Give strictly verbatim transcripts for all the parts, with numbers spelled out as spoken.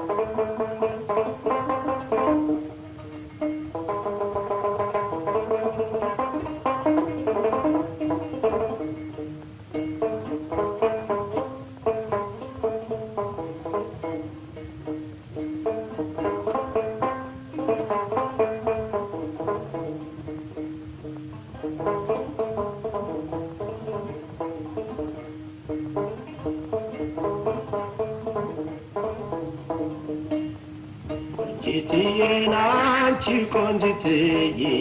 Konjitiye nanchi konjitiye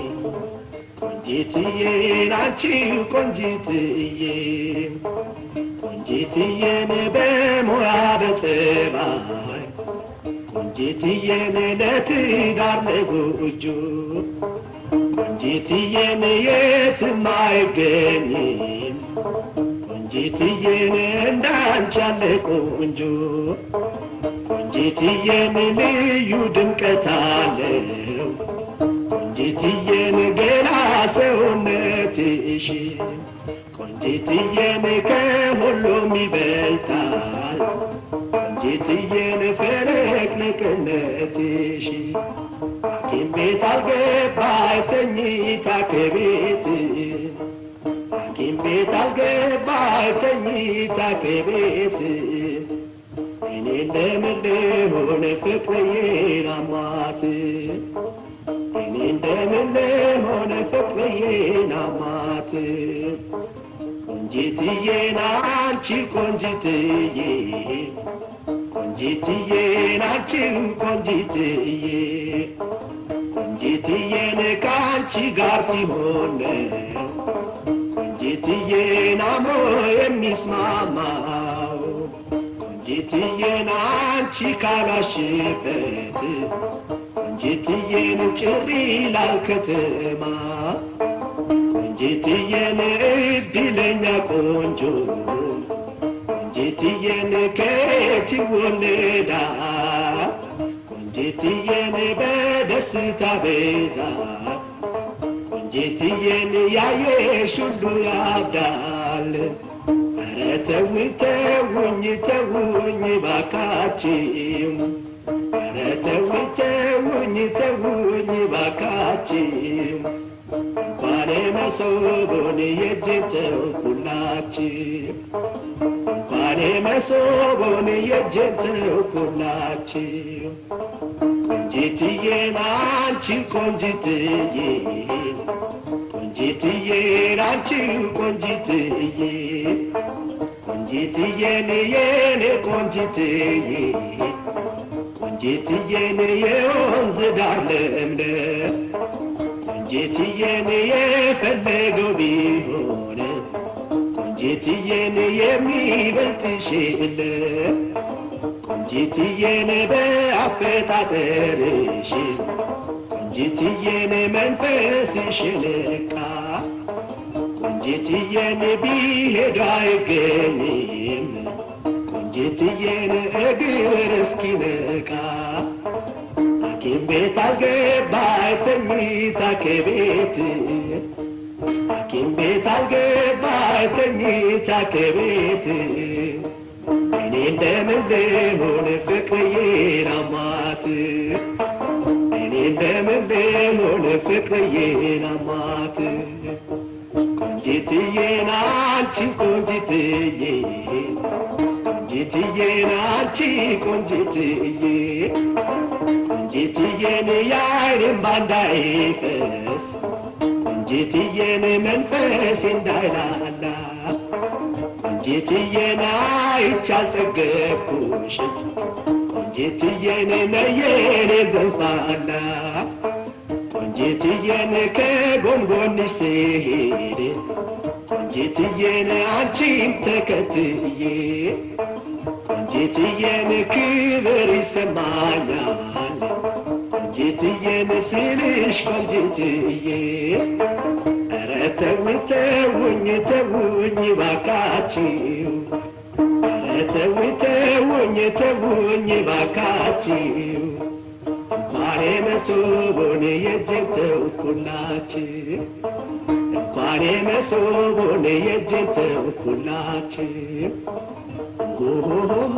Konjitiye nanchi konjitiye Konjitiye nebe morabe sebai Konjitiye neti darle guju Konjitiye yetimai geni Konjitiye ndanchale kunju Konjitiye liyu ድምቀታለው ቆንጂትዬ ገና ሰውነትሽ ቆንጂትዬ ከሁሉም ይበልጣል ቆንጂትዬ ፍቅርነትሽ ሐኪም ቤት አልገባይ ተኝታ ከቤት ሐኪም ቤት አልገባይ ተኝታ ከቤት እኔ እንደምልሆነ ፍቅሬን አሟት እኔ እንደምልሆነ ፍቅሬን አሟት ቆንጂትዬ ናንቺ ቆንጂትዬ ቆንጂትዬ ናንቺ ቆንጂትዬ ቆንጂትዬ ካንቺ ጋር ሲሆን ቆንጂትዬ ናሞ የሚስማማው ቆንጂትዬ ናንቺ ካላሽበት ቆንጂትዬ ጭሪ ላልከተማ ቆንጂትዬ እድለኛ ቆንጆ ቆንጂትዬ ከየት ይወለዳ ቆንጂትዬ በደስታ ብዛት ቆንጂትዬ ያየሽ ሁሉ ያብዳል ኧረ ተውኝ ተውኝ ተውኝ ባካችሁ ኧረ ተውኝ ተውኝ ተውኝ ባካችሁ እንኳን መሶቦን የእጄን ተውኩላችሁ እንኳን መሶቦን የእጄን ተውኩላችሁ ቆንጂትዬ ናንቺ ቆንጂትዬ ቆንጂትዬ ናንቺ ቆንጂትዬ ቆንጂትዬ የኔ ቆንጂትዬ ቆንጂትዬ የወንዝ ዳር ለምለም ቆንጂትዬ የፈለገው ቢሆን ቆንጂትዬ የሚበልጥሽ የለም ቆንጂትዬ በአፈጣጠርሽ ቆንጂትዬ መንፈስሽ ልቃ ቆንጂትዬ ቢሄዱ አይገኝም ቆንጂትዬ እግር እስኪነቃ ሐኪም ቤት አልገባይ ተኝታ ከቤት ሐኪም ቤት አልገባይ ተኝታ ከቤት እኔ እንደምን ልሆን ፍቅሬን አሟት እኔ እንደምን ልሆን ፍቅሬን አሟት ቆንጂትዬ ናንቺ ቆንጂትዬ ቆንጂትዬ ናንቺ ቆንጂትዬ ቆንጂትዬ ያይኔም ባንዳይፈስ ቆንጂትዬ መንፈሴ እንዳይላላ ቆንጂትዬ አይቻል ጠገብኩሽ ቆንጂትዬ ነየኔ ዘንፋላ ቆንጂትዬ ከጎንጎንሽ ስሄድ ቆንጂትዬ አንቺን ተከትዬ ቆንጂትዬ ክብር ይሰማኛል ቆንጂትዬ ስልሽ ቆንጂትዬ ኧረ ተውኝ ተውኝ ተውኝ ባካችሁ ኧረ ተውኝ ተውኝ ተውኝ ባካችሁ እንኳን መሶቦን የእጄን ተውኩላችሁ እንኳን መሶቦን የእጄን ተውኩላችሁ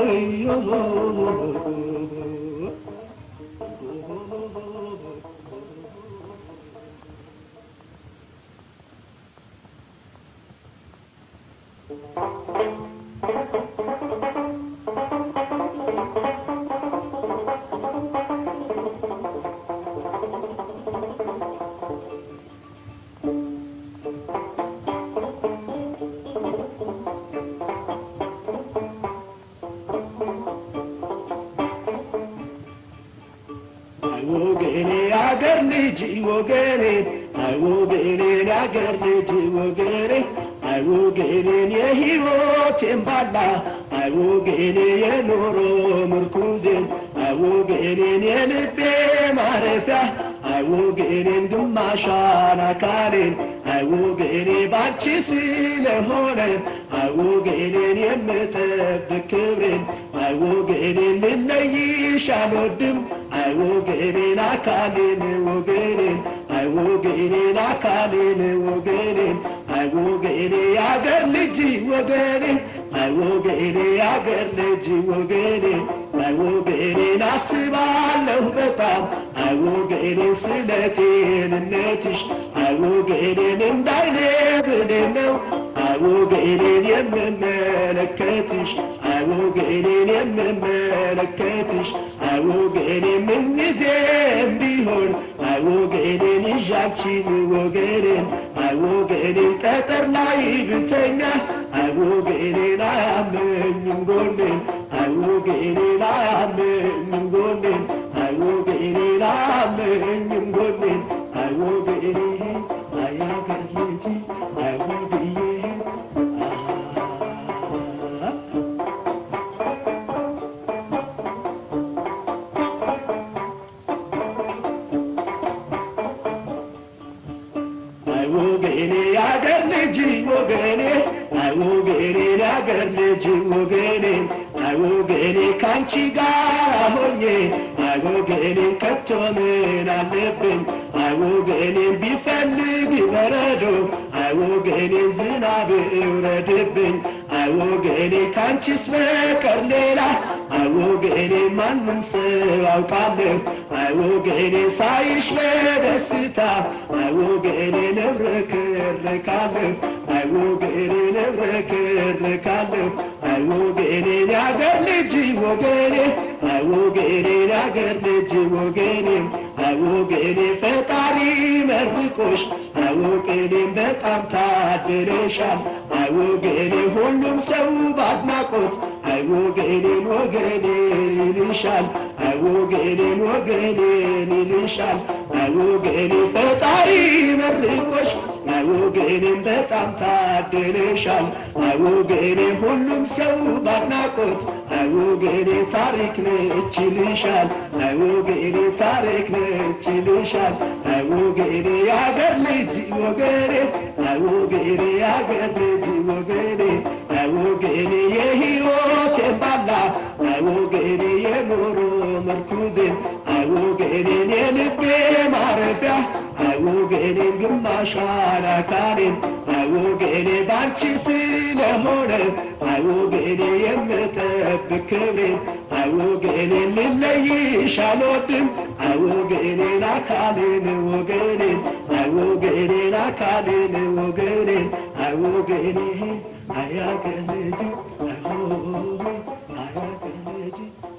ወገኔ አገር ልጅ ወገኔ አይ ወገኔ አገር ልጅ ወገኔ አይ ወገኔ የሕይወቴን ባላ አይ ወገኔ የኑሮ ምርኩዜን አይ ወገኔ የልቤ ማረፊያ አይ ወገኔ ግማሿን አካሌን አይ ወገኔ ባንቺ ስለሆነ አይ ወገኔ የምጠብቅ ክብሬን አይ ወገኔ ልለይሽ አልወድም አይ ወገኔ አካሌን ወገኔ አይ ወገኔ አካሌን ወገኔ አይ ወገኔ አገር ልጅ ወገኔ አይ ወገኔ አገር ልጅ ወገኔ አይ ወገኔ አስባለሁ በጣም አይ ወገኔ ስለቴንነትሽ አይ ወገኔ እንዳይኔ ብሌን ነው አይ ወገኔ የምመለከትሽ አይ ወገኔ የምመለከትሽ አይ ወገኔ ምንጊዜም ቢሆን አይ ወገኔ ይዣችን ወገኔ አይ ወገኔ ጠጠር ላይ ብተኛ አይ ወገኔ አያመኝም ጎኔ አይ ወገኔ አያመኝም ጎኔ አይ ወገኔ አያመኝም ጎኔ አይ ወገኔ አይ አገር ልጅ አይ ወገኔ ወገኔ አገር ልጅ ወገኔ አይ ወገኔ አገር ልጅ ወገኔ አይ ወገኔ ካንቺ ጋር ሆኜ አይ ወገኔ ከቶ ምን አለብኝ አይ ወገኔ ቢፈልግ በረዶ አይ ወገኔ ዝናብ ይውረድብኝ አይ ወገኔ ካንቺስ በቀር ሌላ አይ ወገኔ ማንም ሰው አውቃለሁ አይ ወገኔ ሳይሽ በደስታ አይ ወገኔ ነብረክርካለሁ አይ ወገኔ ነብረክርካለሁ አይ ወገኔ አገር ልጅ ወገኔ አይ ወገኔ አገር ልጅ ወገኔ አይ ወገኔ ፈጣሪ መርቆሽ አይ ወገኔ በጣም ታድለሻል አይ ወገኔ ሁሉም ሰው ባድናቆት አይ ወገኔ ወገኔ ይልሻል አይ ወገኔ ወገኔ ይልሻል አይ ወገኔ ፈጣሪ መርቆሽ አይ ወገኔ በጣም ታድለሻል አይ ወገኔ ሁሉም ሰው ባድናቆት አይ ወገኔ ታሪክ ነች ይልሻል አይ ወገኔ ታሪክ ነች ይልሻል አይ ወገኔ አገር ልጅ ወገኔ አይ ወገኔ አገር ልጅ ወገኔ አይ ወገኔ የሕይወቴን ባላ አይ ወገኔ የኑሮ ምርኩዜን አይ ወገኔ የልቤ ማረፊያ አይ ወገኔ ግማሿን አካሌን አይ ወገኔ ባንቺ ስለሆነ አይ ወገኔ የምጠብቅ ክብሬን አይ ወገኔ ልለይሽ አልወድም አይ ወገኔ አካሌን ወገኔ አይ ወገኔ አካሌን ወገኔ አይ ወገኔ አይ አገር ልጅ አይ አገር ልጅ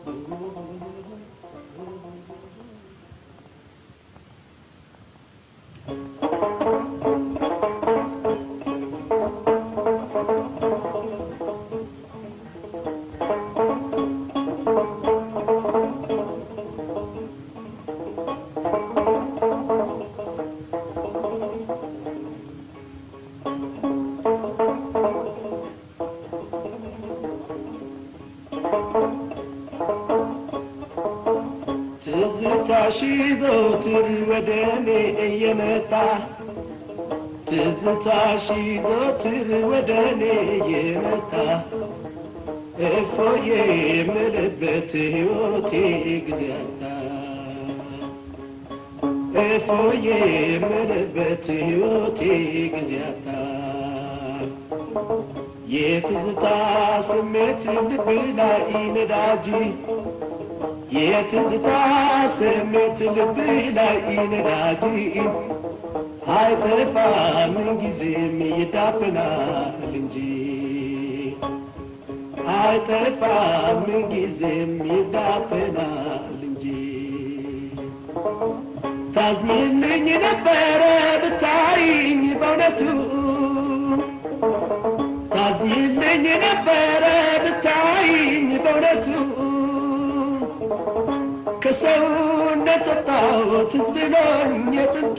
ትዝታሽ ዘወትር ወደኔ እየመጣ ትዝታሽ ዘወትር ወደኔ እየመጣ እፎዬ የምልበት ሕይወቴ ጊዜ አጣ እፎዬ የምልበት ሕይወቴ ጊዜ አጣ የትዝታ ስሜት ልብ ላይ ነዳጅ የትዝታ ስሜት ልብ ላይ ነዳጅ አይጠፋም ጊዜም ይዳፈናል እንጂ አይጠፋም ጊዜም ይዳፈናል እንጂ ታዝኝልኝ ነበረ ብታይኝ በእውነቱ ታዝኝልኝ ነበረ ብታይኝ በእውነቱ ከሰውነት ወጣሁት ትዝ ብሎኝ የጥንቱ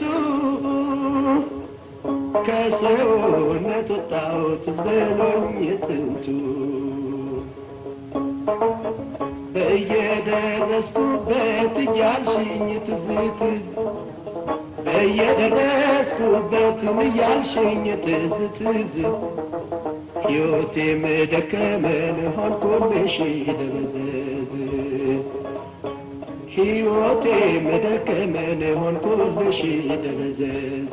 ከሰውነት ወጣሁት ትዝ ብሎኝ የጥንቱ በየደረስኩበት እያልሽኝ ትዝ ትዝ በየደረስኩበትም እያልሽኝ ትዝ ትዝ ሕይወቴም ደከመን ሆንኩልሽ ደበዘዝ ሕይወቴም ደከመን ሆንኩልሽ ደበዘዝ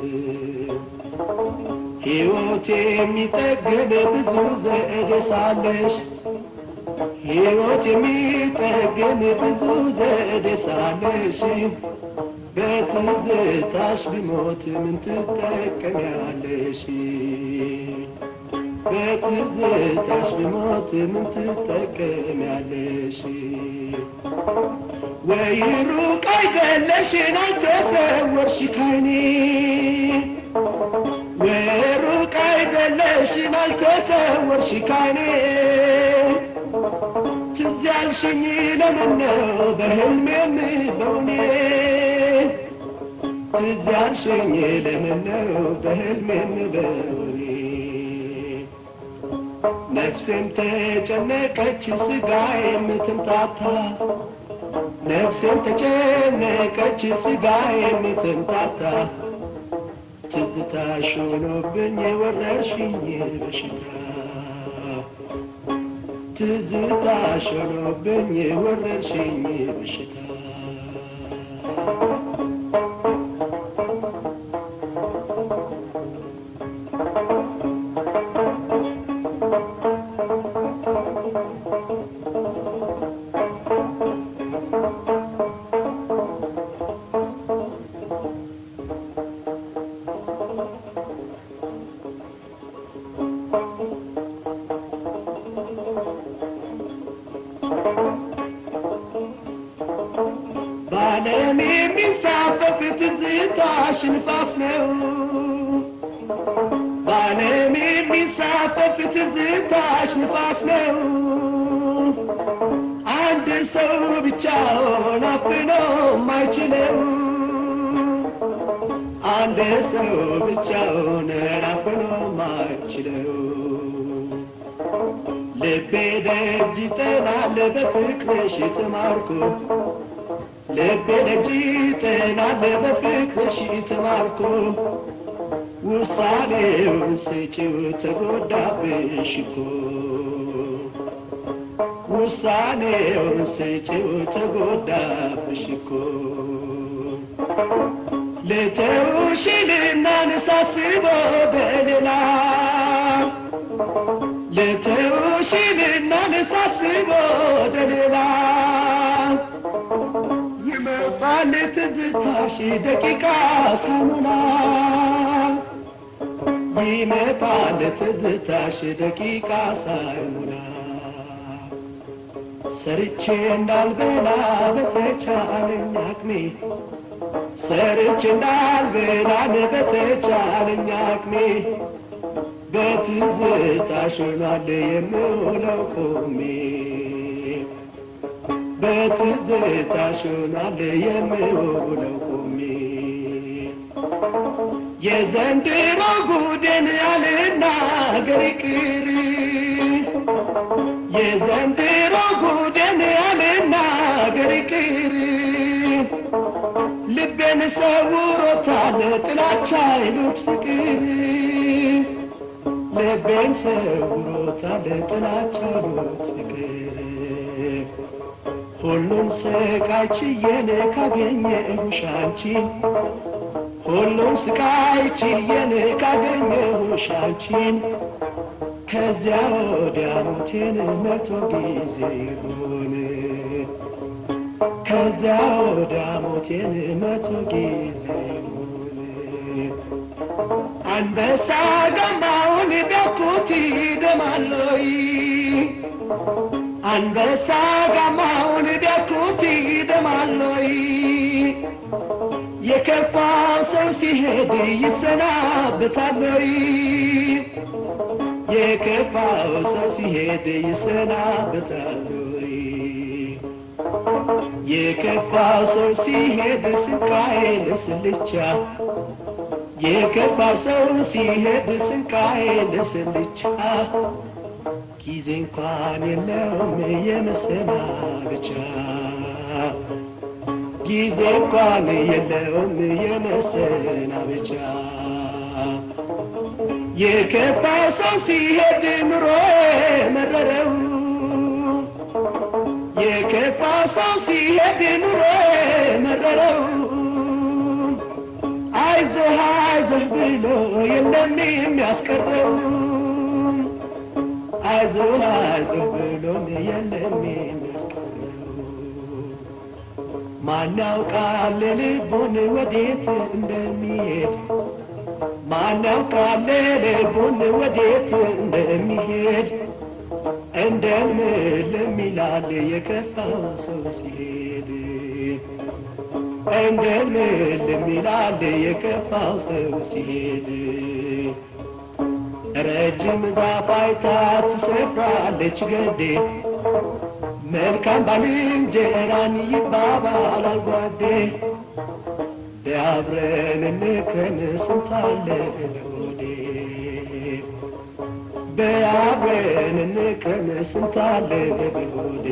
ሕይወቴ የሚጠገን ብዙ ዘዴ ሳለሽ ሕይወት የሚጠገን ብዙ ዘዴ ሳለሽ በትዝታሽ ብሞት ምን ትጠቀሚያለሽ በትዝታሽ ብሞት ምን ትጠቀሚያለሽ ወይ ሩቅ አይደለሽን አልተሰወርሽ ካይኔ ወይ ሩቅ አይደለሽን አልተሰወርሽ ካይኔ ትዝ ያልሽኝ ለምን ነው በህልሜም በውኔ ትዝ ያልሽኝ ለምን ነው በህልሜም በውኔ ነፍሴም ተጨነቀች ስጋዬም ትምታታ ነፍሴም ተጨነቀች ስጋዬም ትምታታ ትዝታሽ ሆኖብኝ ወረርሽኝ በሽታ ትዝታሽ ሆኖብኝ ወረርሽኝ በሽታ በዓለም የሚንሳፈፍ ትዝታሽ ንፋስ ነው በዓለም የሚንሳፈፍ ትዝታሽ ንፋስ ነው አንድ ሰው ብቻውን አፍኖ ማይችለው አንድ ሰው ብቻውን አፍኖ ማይችለው ልቤ ደጅ ይጠናል በፍቅርሽ ተማርኮ ልቤ ደጅ ይጠናል በፍቅርሽ ተማርኮ ውሳኔውን ስጪው ተጎዳብሽ እኮ ውሳኔውን ስጪው ተጎዳብሽ እኮ ልተውሽ ልናነሳስቦ በሌላ ልተውሽ ልናነሳስቦ በሌላ ይመጣል ትዝታሽ ደቂቃ ሳሙና ይመጣል ትዝታሽ ደቂቃ ሳሙና ሰርቼ እንዳልበላ በተቻለኝ አቅሜ ሰርቼ እንዳልበላ በተቻለኝ አቅሜ በትዝታሽ ሆኗል የምውለው ቆሜ በትዝታሽ ሆኗል የምውለው ቆሜ የዘንድሮ ጉዴን ያልናገር ይቅር የዘንድሮ ጉዴን ያልናገር ይቅር ልቤን ሰውሮታል ጥላቻ ይሉት ፍቅር ልቤን ሰውሮታል ጥላቻ ይሉት ፍቅር ሁሉን ስቃይ ችዬን ካገኘሁሽ አንቺን ሁሉን ስቃይ ችዬን ካገኘሁሽ አንቺን ከዚያ ወዲያ ሞቴን መቶ ጊዜ ሆነ ከዚያ ወዲያ ሞቴን መቶ ጊዜ ሆነ አንበሳ ጋማውን ቢያኩት ይደማለይ አንበሳ ጋማውን ቢያኩት ይደማለይ የከፋው ሰው ሲሄድ ይሰናበታለይ የከፋው ሰው ሲሄድ ይሰናበታለይ የከፋው ሰው ሲሄድ ስቃዬን ስልቻ የከፋው ሰው ሲሄድ ስቃዬን ስልቻ ጊዜ እንኳን የለውም የመሰናበቻ ጊዜ እንኳን የለውም የመሰናበቻ የከፋው ሰው ሲሄድ ኑሮ መረረው የከፋው ሰው ሲሄድ ኑሮ መረረው አይዞህ አይዞህ ብሎ የለም የሚያስቀረው አይዞህ አይዞህ ብሎ የለም የሚያስቀረው ማን ያውቃል ልቡን ወዴት እንደሚሄድ ማን ያውቃል ልቡን ወዴት እንደሚሄድ እንደምን ይላል የከፋው ሰው ሲሄድ እንደምን ይላል የከፋው ሰው ሲሄድ ረጅም ዛፍ አይታ ትሰፍራለች ገዴ መልካም ባልንጀራን ይባባላል ጓዴ አብረን እንከን ስንታለ ለሆዴ በአብረን እንከን ስንታለ ለሆዴ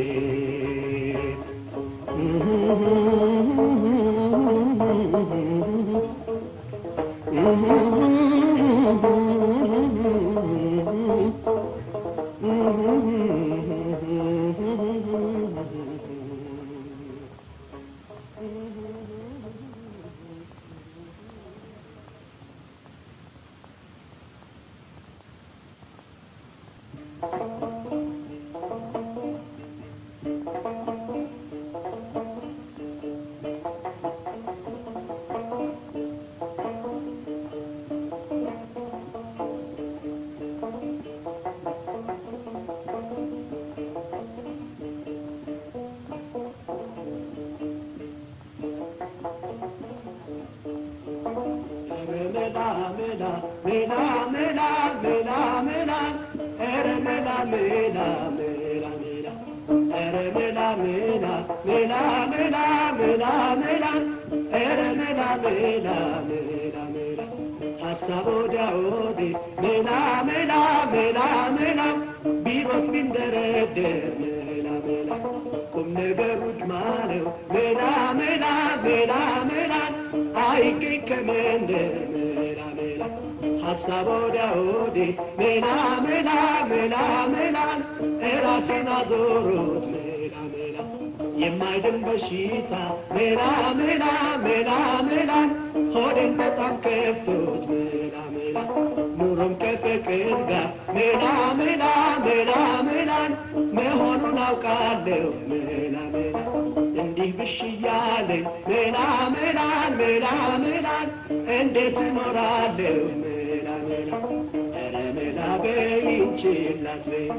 حسابو داودي ملا ملا ملا ملا بيروت من دردر ملا ملا قم نقرج مالو ملا ملا ملا ملا عايقي كمان در ملا ملا حسابو داودي ملا ملا ملا ملا راسي نازوروت ملا ملا የማይድን በሽታ ሜላ ሜላ ሜላ ሜላ ሆዴን በጣም ከፍቶት ሜላ ሜላ ኑሮም ከፍቅር ጋር ሜላ ሜላ ሜላ ሜላ መሆኑን አውቃለሁ ሜላ ሜላ እንዲህ ብሽ እያለኝ ሜላ ሜላ ሜላ ሜላ እንዴት እኖራለሁ ሜላ ሜላ ኧረ ሜላ በይኝ ችላት በይኝ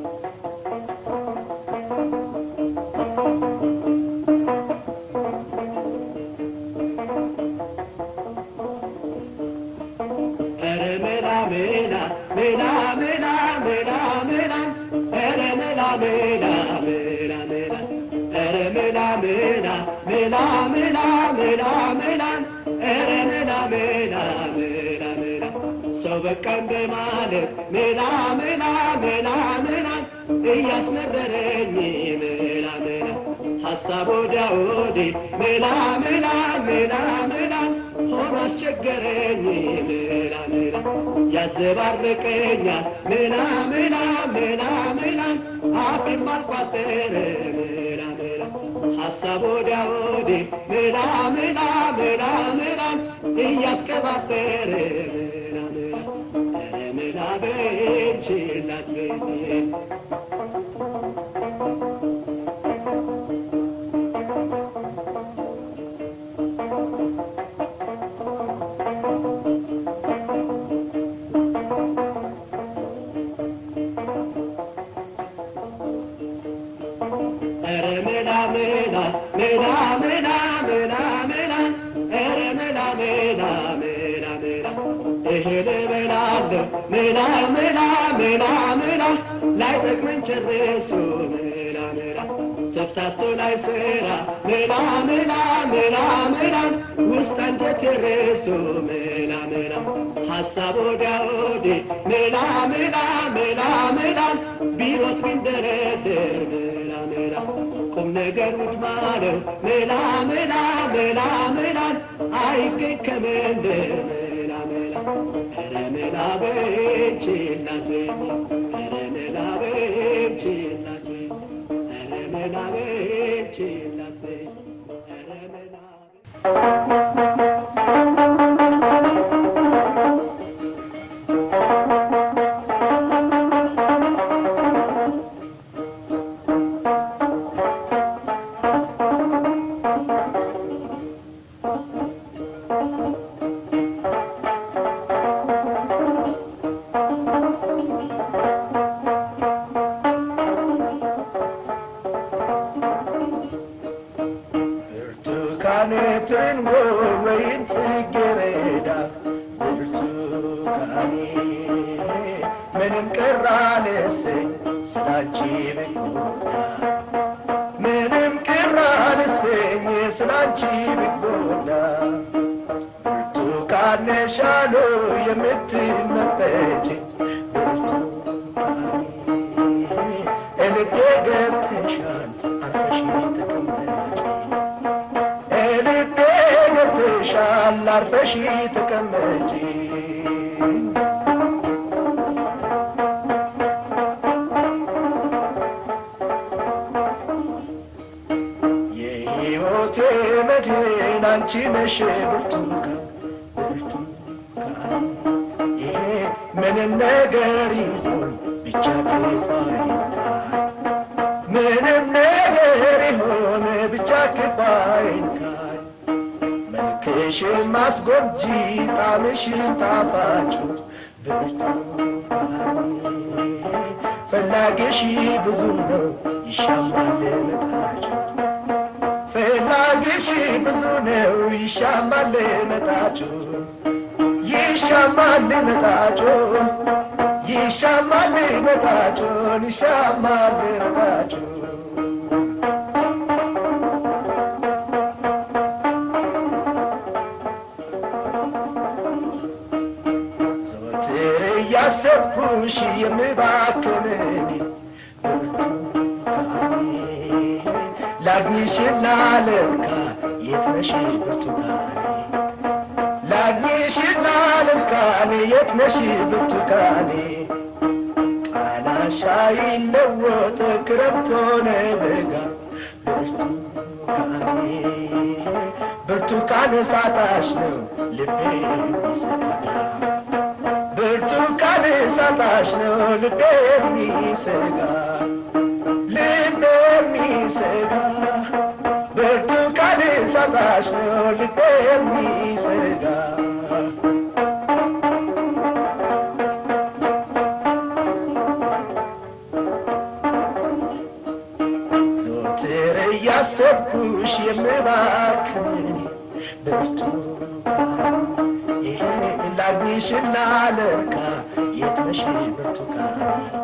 mela mela mela mela ere mela mela mela mela ere mela mela mela mela mela mela ere mela mela mela mela so በቀን በማለት ሜላ ሜላ ሜላ ሜላ እያስመረረኝ ሜላ ሜላ ሐሳብ ወዲያ ወዲህ ሜላ ሜላ ሜላ ሜላ ሆኖ አስቸገረኝ ሜላ ሜላ ያዘባርቀኛል ሜላ ሜላ ሜላ ሜላ አፌን ማልቋጠር ሜላ ሜላ ሐሳብ ወዲያ ወዲህ ሜላ ሜላ ሜላ ሜላ እያስቀባጠረ ሜላ ሜላ ሜላ በይ ችላ አትበይ ملا ملا ملا ملا لا يتكمن شرسو ملا ملا تفتحتو لا يسيرا ملا ملا ملا ملا وستنجت الرسو ملا ملا حسابو داودي ملا ملا ملا ملا بيوت من دردر ملا ملا قم نقر ودمانو ملا ملا ملا ملا عايقي كمان در ملا ملا ملا بي chilla tui mela be chilla tui mela be chilla tui mela Turn away together, Burtukani. Men kerrales, slachive goda. Men kerrales, slachive goda. Burtukani shalo yemeti mapeti. Burtukani. Ele pega teshan, afashita kameti. شال عرفشي تكمجي يهيوتي مدين انتي نشي برتوكا برتوكا من النقر يهون بيجاكي فاينكا من النقر يهون بيجاكي فاينكا كيش مسجدي طعمشي طعفاجو برتوكاني فلاقشي بزونو يشمال متاجو فلاقشي بزونو يشمال متاجو يشمال متاجو يشمال متاجو يشمال متاجو ያሰብኩሽ የምባክነኝ ብርቱካኔ ላግኝሽና ልርካ የት ነሽ ብርቱካኔ ላግኝሽና ልርካኔ የት ነሽ ብርቱካኔ ቃናሽ አይለወጥ ክረምት ሆነ በጋ ብርቱካኔ ብርቱካን ሳጣሽ ነው ልቤ የሚሰጋ ብርቱካን ሳጣሽ ነው ልቤ የሚሰጋ ልቤ የሚሰጋ ብርቱካን ሳጣሽ ነው ልቤ የሚሰጋ ዘወትር እያሰብኩሽ የምባክን ብርቱካን ላግኝሽና ልርካ የት ነሽ ብርቱካኔ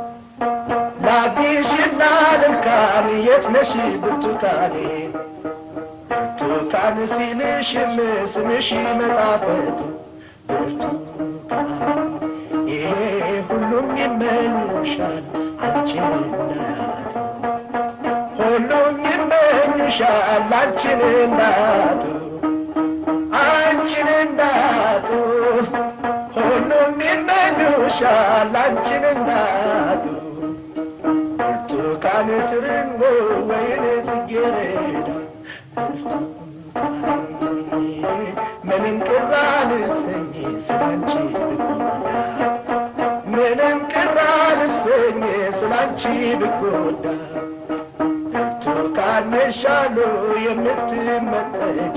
ላግኝሽና ልርካ የት ነሽ ብርቱካኔ ብርቱካን ሲልሽም ስምሽ መጣፈጡ ብርቱካኔ ሁሉም ይመኙሻል አንቺን እናቱ ሁሉም ይመኙሻል አንቺን እናቱ አንቺን እናቱ ሁሉም ይመኙሻል አንቺን እናቱ ብርቱካን ትርንጎ ወይን ጽጌረዳ ብርቱካኔ ምንም ቅር አልሰኝ ስላንቺ ልጎዳ ምንም ብጎዳ ደርቶ ካነሻሉ የምትመጠጭ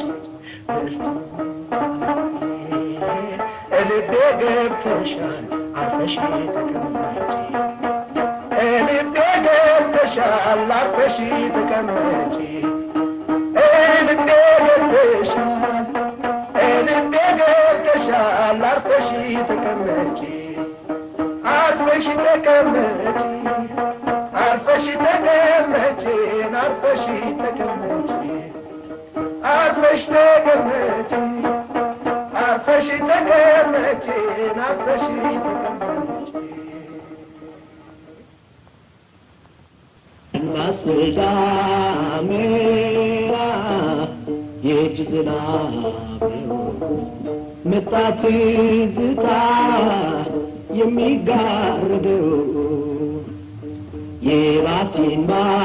ልቤ ገብተሻል አርፈሽ ተቀመጪ ልቤ ገብተሻል አርፈሽ ተቀመጪ ልቤ ገብተሻል ልቤ ገብተሻል አርፈሽ ተቀመጪ አርፈሽ ተቀመጪ አርፈሽ ተቀመጪ አርፈሽ ተቀመጪ አርፈሽ ተቀመጪ አርፈሽ ተቀመጪ አርፈሽ ተቀመጪ ማስላሜራ የጅዝላቤው መጣት ዝታ የሚጋርደው የባቲን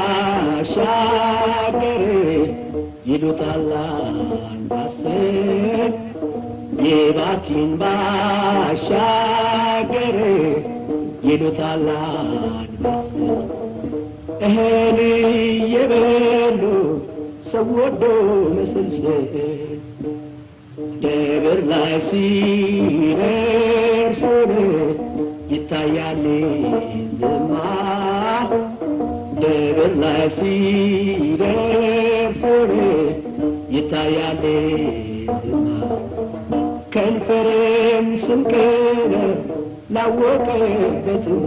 ማሻገር ይሉታል አንባሰል የባቲን ማሻገር ይሉታል አንባሰል እህል የበሉ ሰው ወዶ መስልሰል ደብር ላይ ሲደርስ ይታያል ዝማ ደብር ላይ ሲደርስ ይታያል ዝማ ከንፈርም ስንከረ ላወቀበትማ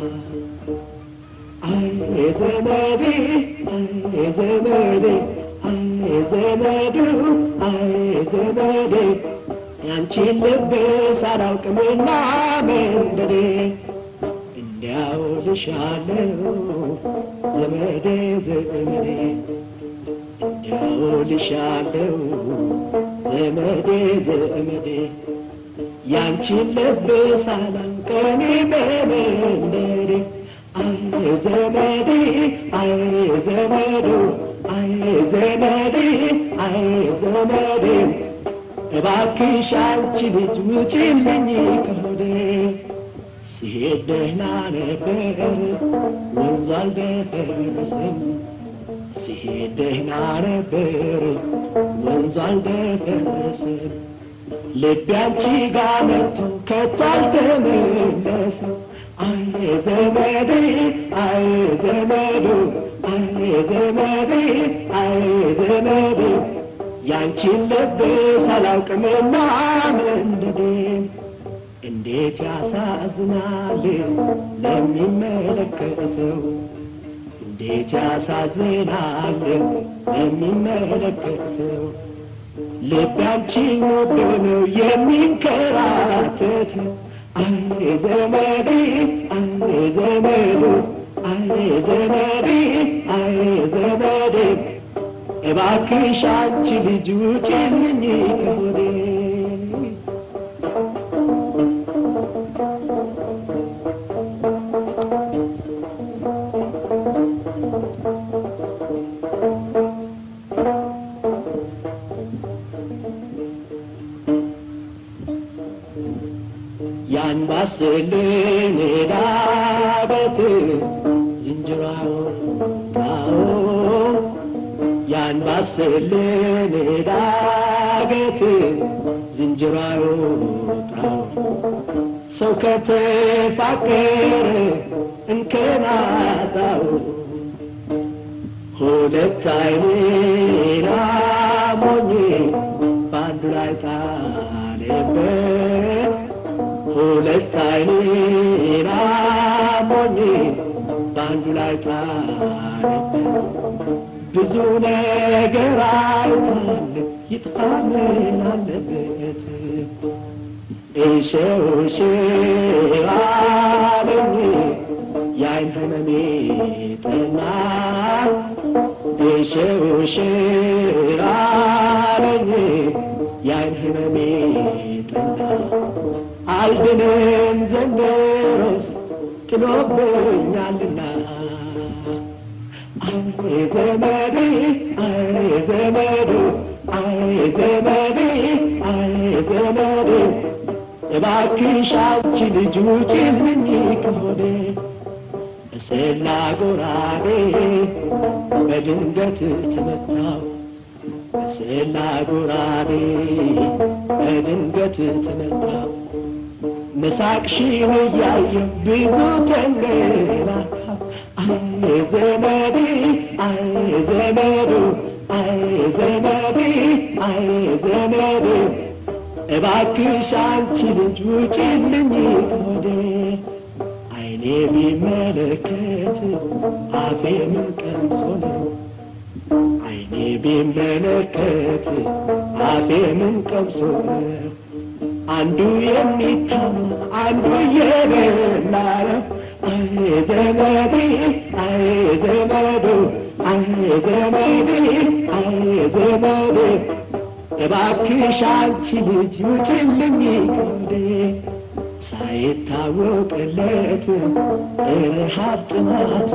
አይ ዘመዴ አይ ዘመዴ አይ ዘመዱ አይ ዘመዴ ያንቺን ልብ ሳላውቅምና መንደዴ እንዲያው ልሻለው ዘመዴ ዘመዴ እንዲያው ልሻለው ዘመዴ ዘመዴ ያንቺን ልብ ሳላውቅም መንደዴ አይ ዘመዴ አይ ዘመዱ አይ ዘመዴ አይ ዘመዴ እባክሽ አንቺ ልጅ ውጪልኝ ከሆዴ ሲሄድ ደህና ነበር ወንዙ አልደፈረሰም ሲሄድ ደህና ነበር ወንዙ አልደፈረሰም ልቤ አንቺ ጋር መጥቶ ከቶ አልተመለሰም አይ ዘመዴ አይ ዘመዱ አይ ዘመዴ አይ ዘመዴ ያንቺን ልብ ሳላውቅምና መንደዴ እንዴት ያሳዝናል ለሚመለከተው እንዴት ያሳዝናል ለሚመለከተው ልቤ አንቺን ወዶ ነው የሚንከራተት አይ ዘመዴ አይ ዘመዱ አይ ዘመዴ አይ ዘመዴ እባክሽ አንቺ ልጅ ውጪልኝ ከሆዴ ያን ባስልን ዳበት ዝንጀራው ታው ያን ባስልን ዳገት ዝንጀራው ታው ሰው ከተፋቀረ እንከናታው ሁለት አይኔና ሞኝ ባንዱ ላይ ጣለበት ሁለት አይኔና ሞኝ ባንዱ ላይ ጣለበት ብዙ ነገር አይቷል ይጥፋ ምን አለበት እሸው እሸው አለኝ ያይን ህመሜ ጠና እሸው እሸው አለኝ ያይን ህመሜ ጠና አልድንም ዘንድሮስ ጥሎብኛልና አይ ዘመዴ አይ ዘመዱ አይ ዘመዴ አይ ዘመዴ እባክሽ አንቺ ልጅ ውጪልኝ ከሆዴ በሰላ ጎራዴ በድንገት ተመታው በሰላ ጎራዴ በድንገት ተመታው መሳቅሽን እያየሁ ብዙ ተንገላታሁ አይ ዘመዴ አይ ዘመዱ አይ ዘመዴ አይ ዘመዴ እባክሽ አንቺ ልጅ ውጪልኝ ከሆዴ አይኔ ቢመለከት አፌ ምን ቀምሶ ነው አይኔ ቢመለከት አፌ ምን ቀምሶ ነው አንዱ የሚታማ አንዱ የበላ ነው አይ ዘመዴ አይ ዘመዱ አይ ዘመዴ አይ ዘመዴ እባክሽ አንቺ ልጅ ውጪልኝ ከሆዴ ሳይታወቅለት እርሃብ ጥማቱ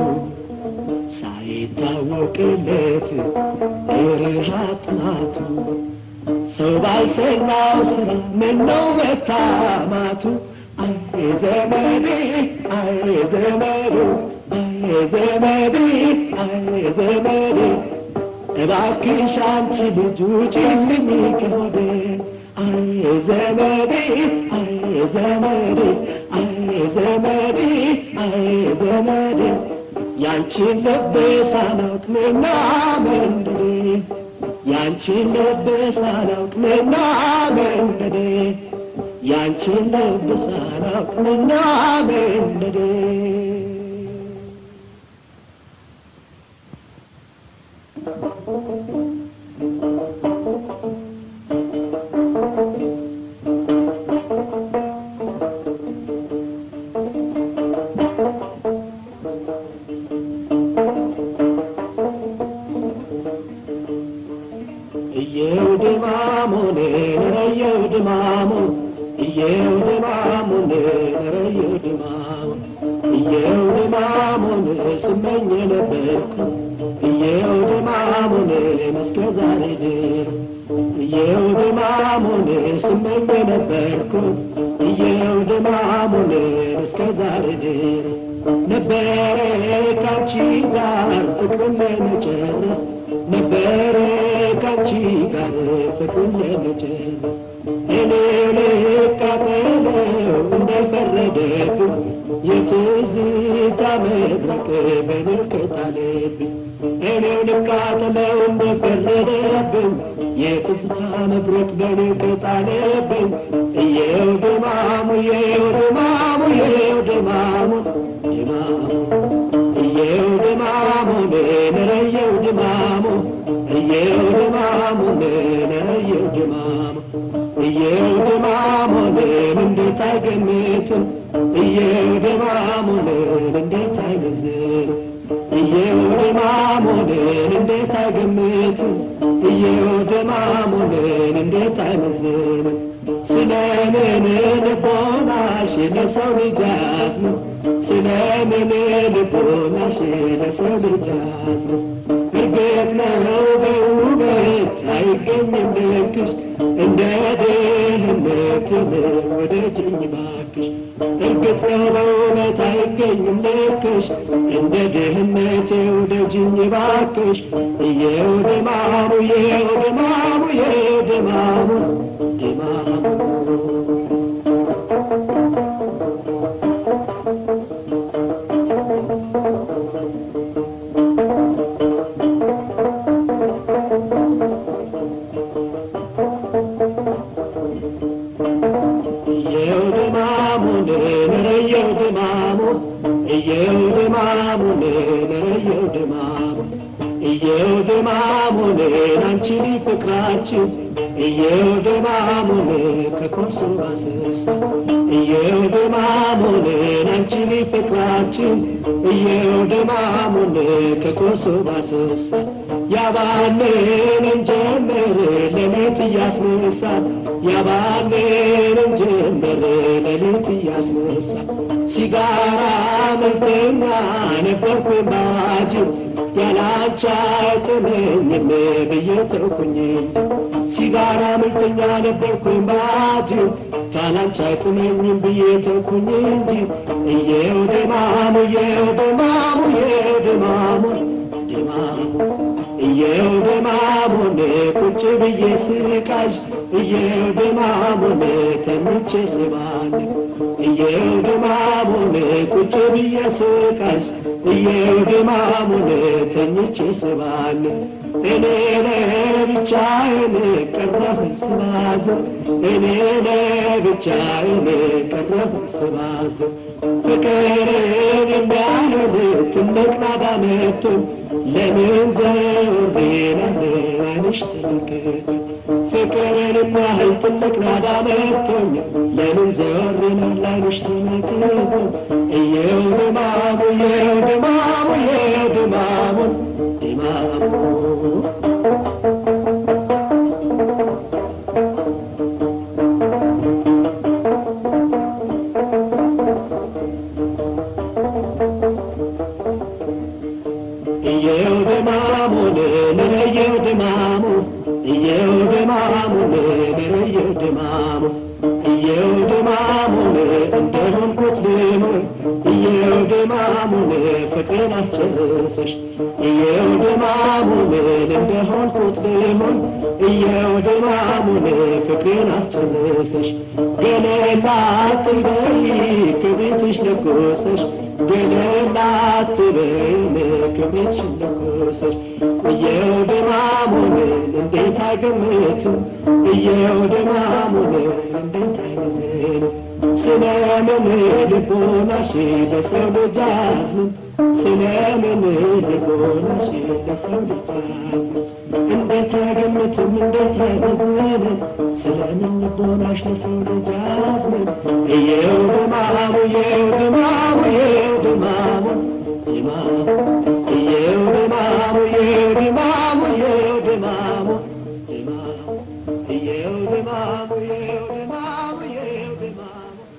ሳይታወቅለት እርሃብ ጥማቱ ሰው ባልሰራው ስራ ምነው መታማቱ አይ ዘመዴ አይ ዘመዱ አይ ዘመዴ አይ ዘመዴ እባክሽ አንቺ ልጅ ውጪልኝ ከሆዴ አይ ዘመዴ አይ ዘመዴ አይ ዘመዴ አይ ዘመዴ ያንቺን ልብ ሳላውቅ ምና መንደዴ ያንቺን ልብ ሳላውቅ ምና መንደዴ ያንቺን ልብ ሳላውቅ ምና መንደዴ እየው ድማሙን ነረየው ድማሙ እየው ድማሙን ነረየው ድማሙ እየው ድማሙን ስመኝ ነበርኩት እየው ድማሙን እስከ ዛሬ ድረስ እየው ድማሙን ስመኝ ነበርኩት እየው ድማሙን እስከ ዛሬ ድረስ ነበረ ካንቺ ጋር ፍቅርን ለመጨረስ ነበረ ካንቺ ጋር ፍቅርን ለመጨረስ እኔ ልቃጠለው እንደፈረደብኝ የትዝታ መብረቅ በኔ ከጣለብኝ እኔው ልቃጠለው እንደፈረደብኝ የትዝታ መብረቅ በኔ ከጣለብኝ እየው ድማሙ እየው ድማሙ እየው ድማሙ ድማሙ እየው ድማሙ ነረየው ድማሙ እየው ድማሙ ነረየው ድማሙ እየው ድማሙን እንዴት አይገምትም እየው ድማሙን እንዴት አይመዝንም እየው ድማሙን እንዴት አይገምትም እየው ድማሙን እንዴት አይመዝንም ስለምን ልቦናሽ ለሰው ልጅ አዝነው ስለምን ልቦናሽ ለሰው ልጅ አዝነው እርግጥ ነው በውበት አይገኝም ልክሽ እንደ ድህነት ወደጅኝ ባክሽ እርግጥ ነው በውበት አይገኝም ልክሽ እንደ ድህነት ወደጅኝ ባክሽ እየው ድማሙ እየው ድማሙ እየው ድማሙ ድማሙ እየው ድማሙን ነረየው ድማሙ እየው ድማሙን ነረየው ድማሙ እየው ድማሙን አንቺ ፍቅራችን እየው ድማሙን ከኮሶ አስሳ እየው ድማሙን አንቺ ፍቅራችን እየው ድማሙን ከኮሶ አስሳ ያባንን እንጀምር ሌሊት እያስነሳ ያባንን እንጀምር ሌሊት እያስነሳ ሲጋራ መልተኛ ነበርኩኝ ባጂ ያላንቺ አይጥመኝም ብዬ ተውኩኝ ሲጋራ መልተኛ ነበርኩኝ ባጂ ካላንቺ አይጥመኝም ብዬ ተውኩኝ እንጂ እየው ድማሙ እየው ድማሙ እየው ድማሙ ድማሙ እየው ድማሙን ቁጭ ብዬ ስቃዥ እየው ድማሙን ተኝቼ ስባል እየው ድማሙን ቁጭ ብዬ ስቃዥ እየው ድማሙን ተኝቼ ስባል እኔ ለብቻዬን ቀረሁ ስባዝን እኔ ለብቻዬን ቀረሁ ስባዝን ፍቅርን የሚያህል ትልቅ ናዳ መጥቶ ለምን ዘወር ይላል ዓይንሽ ተመልክቶ ፍቅርን የሚያህል ትልቅ ናዳ መጥቶኝ ለምን ዘወር ይላል ዓይንሽ ተመልክቶ እየው ድማሙ እየው ድማሙ እየው ድማሙ ድማሙ እየው ድማሙን እየው ድማሙ እየው ድማሙን እየው ድማሙ እየው ድማሙን እንደሆንኩት ልሆን እየው ድማሙን ፍቅርን አስጨርሰሽ እየው ድማሙን እንደሆንኩት ልሆን እየው ድማሙን ፍቅርን አስጨርሰሽ ገለላ አትበይ ክብሪትሽ ለኮሰሽ ገለላ አትበይን ክብሪትሽ ለኮሰሽ እየው ድማሙን እንዴት አይገምትም እየው ድማሙን እንዴት አይመዝንም ስለምን ልቦናሽ ለሰው ልጅ አዝንም ስለምን ልቦናሽ ለሰው ልጅ አዝንም እንዴት አይገምትም እንዴት አይመዝንም ስለምን ልቦናሽ ለሰው ልጅ አዝንም እየው ድማሙ እየው ድማሙ እየው ድማሙ ድማሙ እየው ድማሙ እየው ድማሙ እየው ድማሙ ድማሙ እየው ድማሙ እየው ድማሙ እየው ድማሙ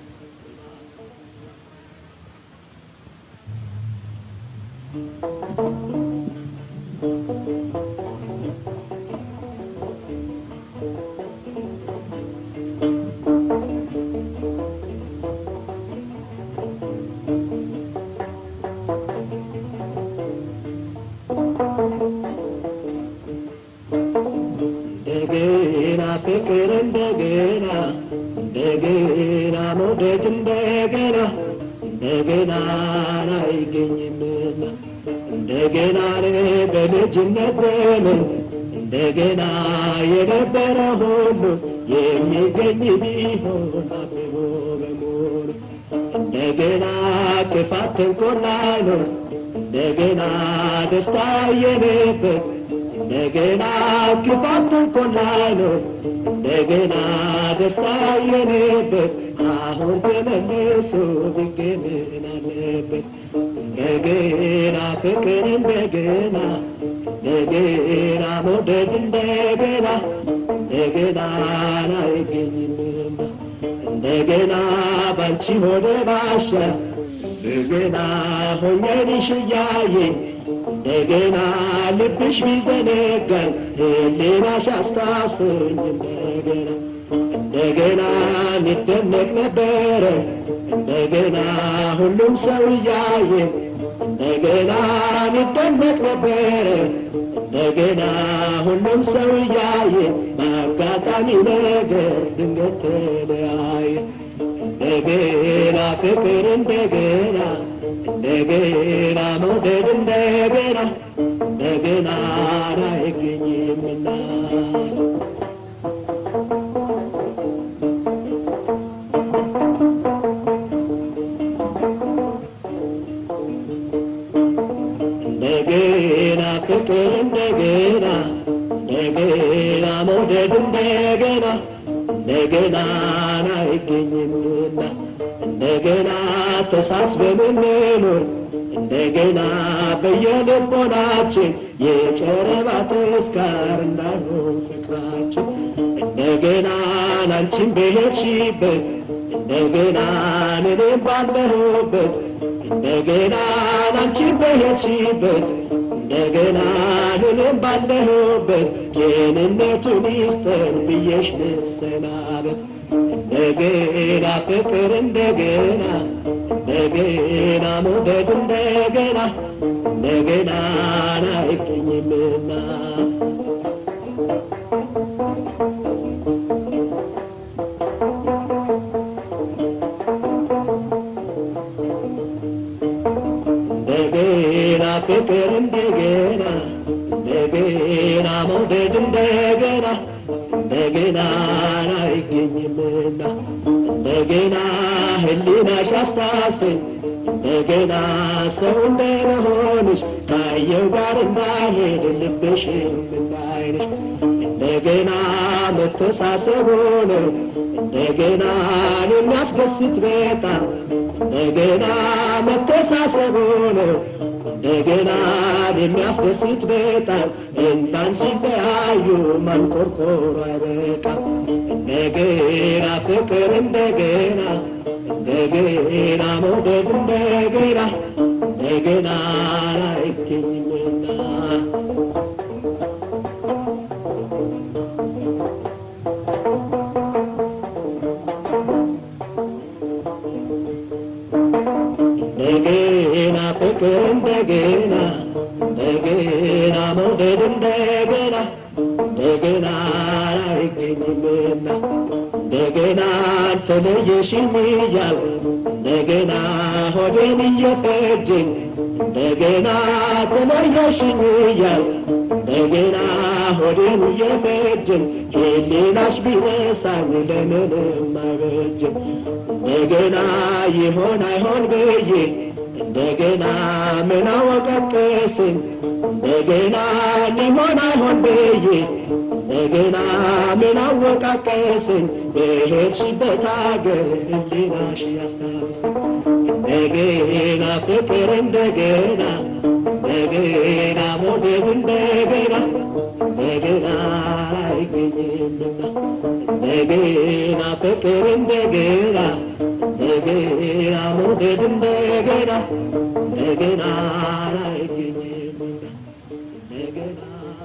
እንደገና ፍቅር እንደገና እንደገና መውደድ እንደገና እንደገና አይገኝምና እንደገና በልጅነት ዘመን እንደገና የነበረ ሁሉ የሚገኝ ቢሆን አብቦ በሙሉ እንደገና ክፋት ተንኮል አይኖር እንደገና ደስታ የሌለበት እንደገና ክፋት ተንኮል አይኖር እንደገና ደስታ የሌለበት አሁን ተመልሶ ቢገኝ ምን አለበት እንደገና ፍቅር እንደገና እንደገና መውደድ እንደገና እንደገና አይገኝምና እንደገና ባንቺ ሆነ ባሻ እንደገና ሆኜልሽ እያየኝ እንደገና ልብሽ ቢዘነጋኝ ሕሊናሽ አስታውሶኝ እንደገና እንደገና ሚደነቅ ነበረ እንደገና ሁሉም ሰው እያየ እንደገና ሚደነቅ ነበረ እንደገና ሁሉም ሰው እያየ በአጋጣሚ ነገር ድንገት ተለያየ እንደገና ፍቅር እንደገና እንደገና መውደድ እንደገና እንደገና አይገኝምና እንደገና ፍቅር እንደገና እንደገና መውደድ እንደገና እንደገና አይገኝምና እንደገና ተሳስበን እንኖር እንደገና በየልቦናችን የጨረባ ተስካር እንዳይሆን ፍቅራችን እንደገና አንቺን በሄድሽበት እንደገና እኔም ባለሁበት እንደገና አንቺን በሄድሽበት እንደገና እኔም አንተም ባለህበት ጤንነቱን ይስጠን ብዬሽ ልሰናበት እንደገና ፍቅር እንደገና እንደገና መውደድ እንደገና እንደገና አይገኝምና እንደገና ፍቅር እንደገና እንደገና መውደድ እንደገና እንደገና አይገኝምና እንደገና ህሊናሽ አስታሰኝ እንደገና ሰው እንደሆንሽ ካየው ጋር እንዳይሄድ ልብሽም እንዳይነሽ እንደገና መተሳሰብ ነው እንደገና የሚያስደስት በጣም እንደገና መተሳሰብ ነው እንደገና የሚያስደስት በጣም እንኳን ሲለያዩ ማንቆርቆር አይበቃም እንደገና ፍቅር እንደገና እንደገና መውደድ እንደገና እንደገና አይገኝምና እንደገና ፍቅር እንደገና እንደገና መውደድ እንደገና እንደገና አይገኝምና እንደገና ተለየሽኝ እያልኩ እንደገና ሆዴን እየፈጀኝ እንደገና ተለየሽኝ እያልኩ እንደገና ሆዴን እየፈጀኝ ህሊናሽ ቢረሳኝ ለምንም አይበጅም እንደገና ይሆን አይሆን ብዬ እንደገና ምን አወቃቀሰኝ እንደገና ሊሆን አይሆን ብዬ እንደገና ምን አወቃቀሰኝ በሄድሽበት አገር ህሊናሽ ያስታውሰኝ እንደገና ፍቅር እንደገና እንደገና መውደድ እንደገና እንደገና አይገኝምና እንደገና ፍቅር እንደገና እንደገና መውደድ እንደገና እንደገና አይገኝምና እንደገና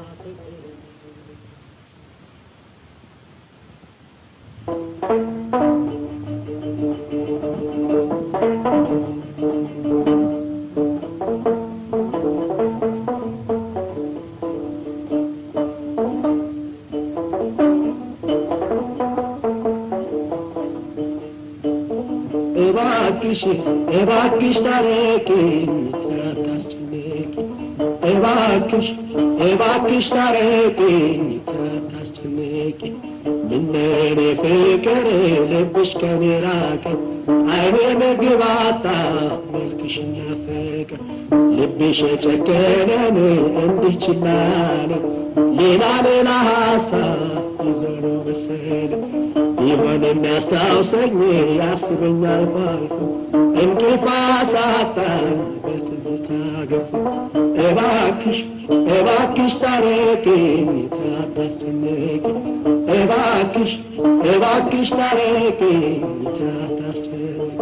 እባክሽ እባክሽ ታረቂኝ ታታስጨንቂ እባክሽ እባክሽ ታረቂኝ ታታስጨንቂ ምነኔ ፍቅር ልብሽ ከኔ ራቀ አይኔ ምግብ አጣ መልክሽ ናፈቀ ልብሽ ጨከነን እንዲህ ችላ አለ ሌላ ሌላ ሀሳብ ይዞ ነው መሰለ ይሆን የሚያስታውሰኝ ያስበኛል ፋልፎ እንቅልፍ አሳጣኝ በትዝታ ገፎ እባክሽ እባክሽ ታረቂኝ ታታስጨንቂ እባክሽ እባክሽ ታረቂኝ ታታስጨንቂ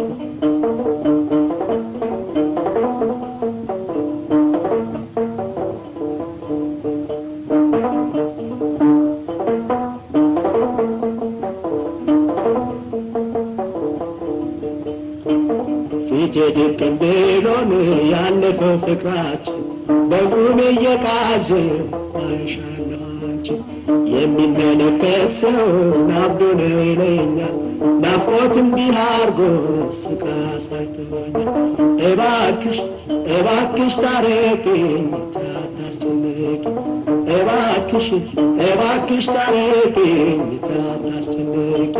ፊቴ ድቅን ብሎን ያለፈው ፍቅራችን በቁሜ እየቃዠ አይሻለሁ አንቺን የሚመለከት ሰው ናብዶ ነው ይለኛል ናፍቆት እንዲህ አርጎ ስቃ ሳይተወኛል እባክሽ እባክሽ ታረቂኝ ታታስጨንቂ እባክሽ እባክሽ ታረቂኝ ታታስጨንቂ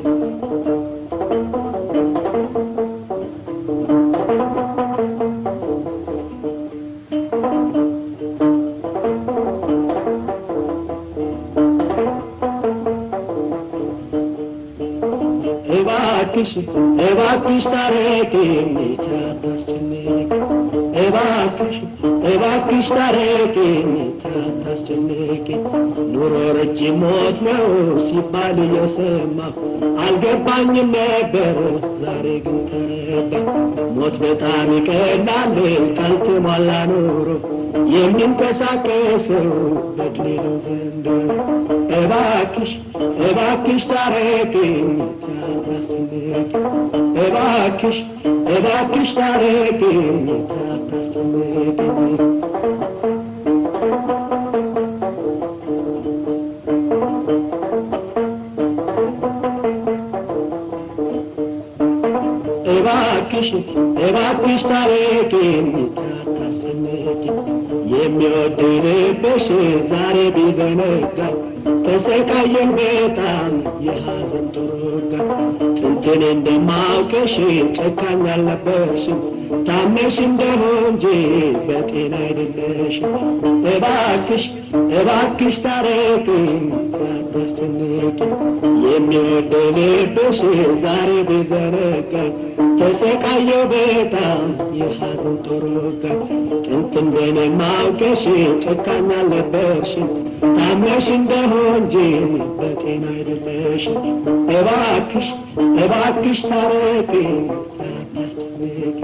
እባክሽ እባክሽ ታረቂኝ ታታስጨንቂ እባክሽ እባክሽ ታረቂኝ ታታስጨንቂ ኑሮ ረጅም ሞት ነው ሲባል እየሰማሁ አልገባኝም ነበር ዛሬ ግን ተረዳሁ ሞት በጣም ይቀላል ካልተሟላ ኑሮ የሚንቀሳቀሰው በድሌ ነው ዘንድሮ እባክሽ እባክሽ ታረቂኝ ታታስጨንቂ እባክሽ እባክሽ ታረቂኝ ታታስጨንቂ እባክሽ እባክሽ ታረቂኝ ታታስጨንቂ የሚወደኝ ልብሽ ዛሬ ቢዘነጋኝ ተሰቃየሁ በጣም የሐዘን ጥሩጋ ጥንትን እንደማውቅሽ ጨካኝ አልነበርሽም ታመሽ እንደሆን እንጂ በጤና አይደለሽም እባክሽ እባክሽ ታረቂኝ ታታስጨንቂ የሚወደኝ ልብሽ ዛሬ ቢዘነጋኝ ተሰቃየሁ በጣም የሐዘን ጥሩጋ ጥንት እንደማውቅሽ ጨካኝ አልነበርሽም ታመሽ እንደሆን እንጂ በጤና አይደለሽም እባክሽ እባክሽ ታረቂኝ ታታስጨንቂ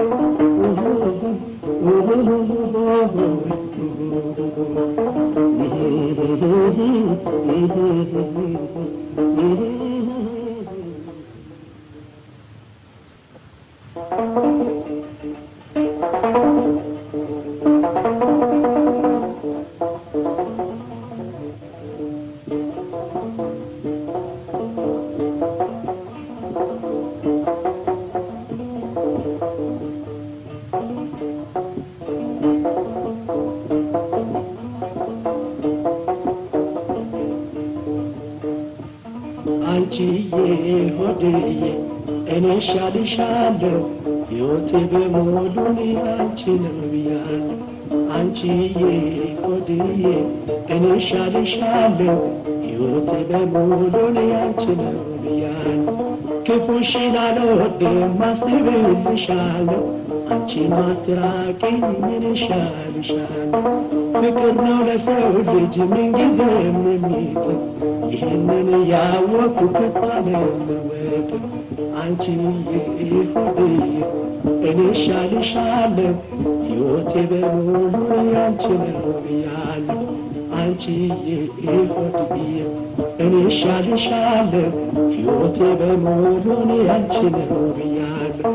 አንቺዬ ሆድዬ እኔ እሻልሻለሁ ሕይወቴ በሙሉ አንቺ ነው ብያለሁ አንቺዬ ሆድዬ እኔ እሻልሻለሁ ሕይወቴ በሙሉ አንቺ ነው ብያለሁ ክፉሽን አልወድም አስብልሻለሁ አንቺን አትራቂኝ እኔ እሻልሻለሁ ፍቅር ነው ለሰው ልጅ ምንጊዜም የሚጥም ይህንን ያወቅኩ ከቶ አልለወጥም አንቺዬ ሆድዬ እኔ እሻልሻለሁ ሕይወቴ በሙሉ ያንቺ ነው ብያለሁ አንቺዬ ሆድዬ እኔ እሻልሻለሁ ሕይወቴ በሙሉ ያንቺ ነው ብያለሁ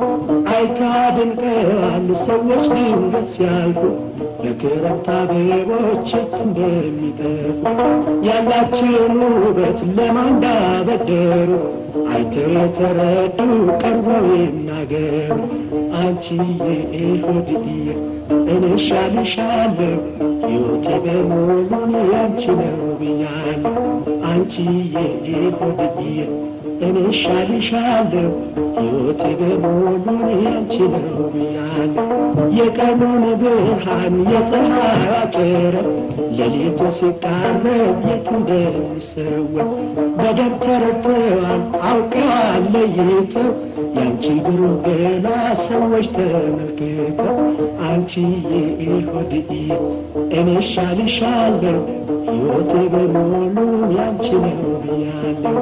አይታድንቀዋል ሰዎች ድንገት ሲያልፉ ለክረምት አበቦች የት እንደሚጠፉ ያላቸውን ውበት ለማን እንዳበደሩ አይተው የተረዱ ቀርበው ይናገሩ አንቺዬ ሆድዬ እኔ እሻልሻለሁ ሕይወቴ በሙሉ ያንቺ ነው ብያለሁ አንቺዬ ሆድዬ እኔ እሻልሻለሁ ሕይወቴ በሙሉ ያንቺ ነው ብያለሁ የቀኑን ብርሃን የፀሐይዋ ጨረር ሌሊቱ ሲቃረብ የት እንደሚሰወር በደንብ ተረድተዋል አውቀዋል ለይተው ያንቺ ብሩህ ገላ ሰዎች ተመልክተው አንቺዬ ሆድዬ እኔ እሻልሻለሁ ሕይወቴ በሙሉ ያንቺ ነው ብያለሁ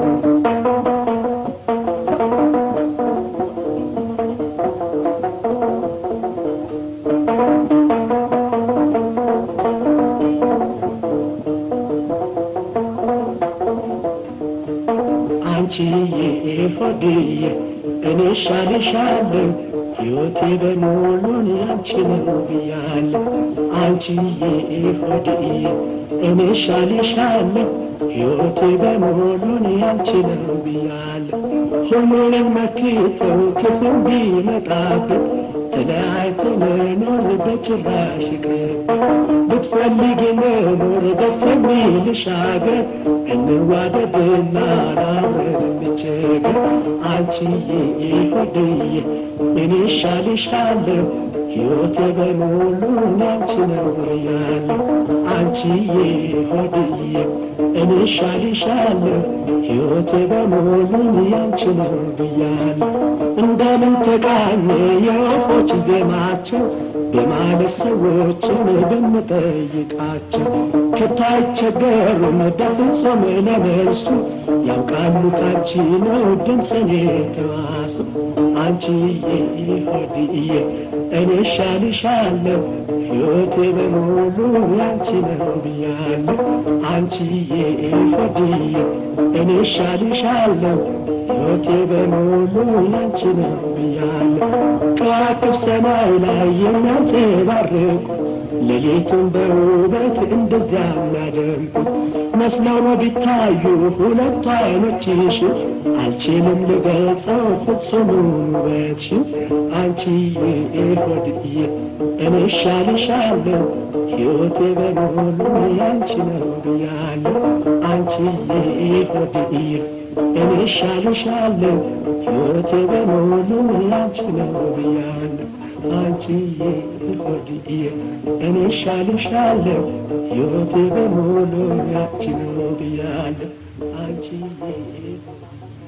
አንቺዬ ሆድዬ እኔ እሻልሻለሁ ሕይወቴ በሙሉ ያንቺ ነው ብያለሁ አንቺዬ ሆድዬ እኔ እሻልሻለሁ ሕይወቴ በሙሉ ያንቺ ነው ብያለሁ ሁሉንም መክተው ክፉ ቢመጣብን ተለያይቶ መኖር በጭራሽ ይቅርብን ብትፈልጊ መኖር ደስ የሚልሽ አገር እንዋደድና አብረን እንቸገር አንቺዬ ሆድዬ እኔ እሻልሻለሁ ሕይወቴ በሙሉ ያንቺ ነው ብያለሁ አንቺዬ ሆድዬ እኔ እሻልሻለሁ ሕይወቴ በሙሉ ያንቺ ነው ብያለሁ እንደምን ተቃኘ የወፎች ዜማቸው በማለት ሰዎችን ብንጠይቃቸው ከቶ አይቸገሩም በፍጹም ለመልሱ ያውቃሉ ካንቺ ነው ድምፅን የተዋሱ አንቺዬ ሆድዬ እኔ ሻልሻለሁ ሕይወቴ በሙሉ ያንቺ ነው ብያለሁ አንቺዬ ሆድዬ እኔ ሻልሻለሁ ሕይወቴ በሙሉ ያንቺ ነው ብያለሁ ከዋክብት ሰማይ ላይ የሚያንጸባርቁ ሌሊቱን በውበት እንደዚያ የሚያደምቁ መስለው ነው ቢታዩ ሁለቱ ዓይኖችሽ አልችልም ልገልጸው ፍጹሙን ውበትሽን አንቺዬ ሆድዬ እኔ ሻልሻለሁ ሕይወቴ በሙሉ ያንቺ ነው ብያለሁ አንቺዬ ሆድዬ እኔ ሻልሻለሁ ሕይወቴ በሙሉ ያንቺ ነው ብያለሁ አንቺዬ ሆድዬ እኔ ሻልሻለሁ ሕይወቴ በሙሉ ያንቺ ነው ብያለሁ አንቺዬ